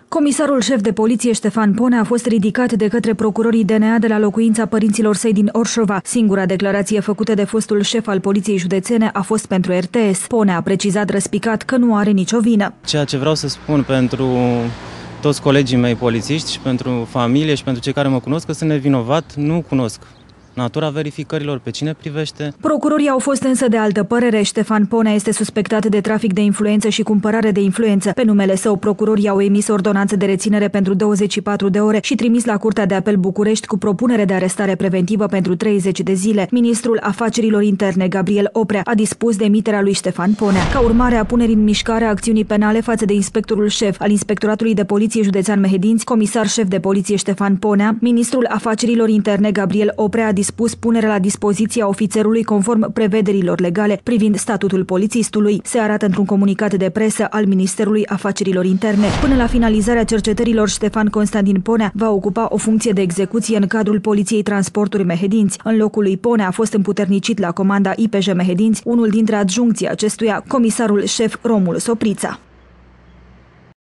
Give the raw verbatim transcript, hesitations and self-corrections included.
Comisarul șef de poliție Ștefan Ponea a fost ridicat de către procurorii D N A de la locuința părinților săi din Orșova. Singura declarație făcută de fostul șef al poliției județene a fost pentru R T S. Ponea a precizat răspicat că nu are nicio vină. Ceea ce vreau să spun pentru toți colegii mei polițiști și pentru familie și pentru cei care mă cunosc, că sunt nevinovat, nu cunosc natura verificărilor, pe cine privește. Procurorii au fost însă de altă părere. Ștefan Ponea este suspectat de trafic de influență și cumpărare de influență. Pe numele său, procurorii au emis ordonanță de reținere pentru douăzeci și patru de ore și trimis la Curtea de Apel București cu propunere de arestare preventivă pentru treizeci de zile. Ministrul Afacerilor Interne, Gabriel Oprea, a dispus demiterea lui Ștefan Ponea. Ca urmare a punerii în mișcare a acțiunii penale față de inspectorul șef al Inspectoratului de Poliție Județean Mehedinți, comisar șef de poliție Ștefan Ponea, ministrul Afacerilor Interne, Gabriel Oprea, a dispus punerea la dispoziția ofițerului conform prevederilor legale privind statutul polițistului, se arată într-un comunicat de presă al Ministerului Afacerilor Interne. Până la finalizarea cercetărilor, Ștefan Constantin Ponea va ocupa o funcție de execuție în cadrul Poliției Transporturi Mehedinți. În locul lui Ponea a fost împuternicit la comanda I P J Mehedinți unul dintre adjuncții acestuia, comisarul șef Romul Soprița.